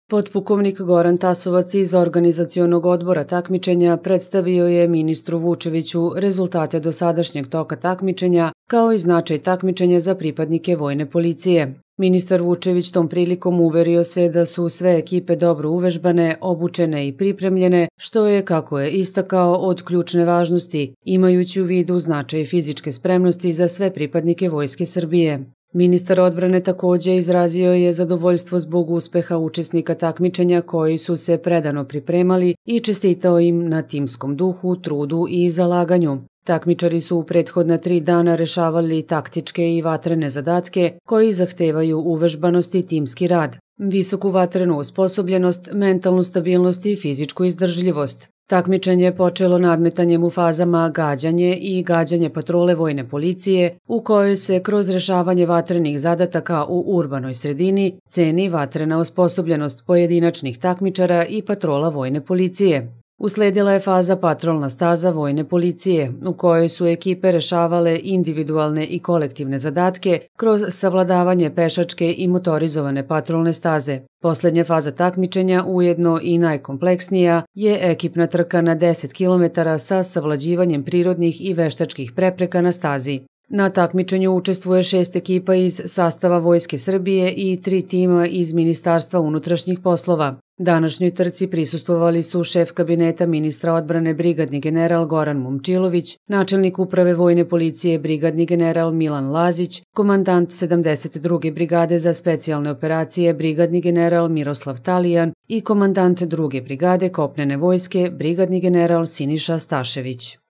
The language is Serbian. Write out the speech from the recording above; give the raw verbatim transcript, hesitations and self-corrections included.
Potpukovnik Goran Tasovac iz organizacionog odbora takmičenja predstavio je ministru Vučeviću rezultate dosadašnjeg toka takmičenja kao i značaj takmičenja za pripadnike vojne policije. Ministar Vučević tom prilikom uverio se da su sve ekipe dobro uvežbane, obučene i pripremljene, što je, kako je istakao, od ključne važnosti, imajući u vidu značaj fizičke spremnosti za sve pripadnike Vojske Srbije. Ministar odbrane takođe izrazio je zadovoljstvo zbog uspeha učesnika takmičenja koji su se predano pripremali i čestitao im na timskom duhu, trudu i zalaganju. Takmičari su u prethodna tri dana rešavali taktičke i vatrene zadatke koji zahtevaju uvežbanost i timski rad, visoku vatrenu osposobljenost, mentalnu stabilnost i fizičku izdržljivost. Takmičenje je počelo nadmetanjem u fazama gađanje i gađanje patrole vojne policije, u kojoj se kroz rešavanje vatrenih zadataka u urbanoj sredini ceni vatrena osposobljenost pojedinačnih takmičara i patrola vojne policije. Usledila je faza patrolna staza vojne policije, u kojoj su ekipe rešavale individualne i kolektivne zadatke kroz savladavanje pešačke i motorizovane patrolne staze. Poslednja faza takmičenja, ujedno i najkompleksnija, je ekipna trka na deset kilometara sa savlađivanjem prirodnih i veštačkih prepreka na stazi. Na takmičenju učestvuje šest ekipa iz sastava Vojske Srbije i tri tima iz Ministarstva unutrašnjih poslova. Današnjoj trci prisustvovali su šef kabineta ministra odbrane brigadni general Goran Momčilović, načelnik uprave vojne policije brigadni general Milan Lazić, komandant sedamdeset druge brigade za specijalne operacije brigadni general Miroslav Talijan i komandant druge brigade kopnene vojske brigadni general Siniša Stašević.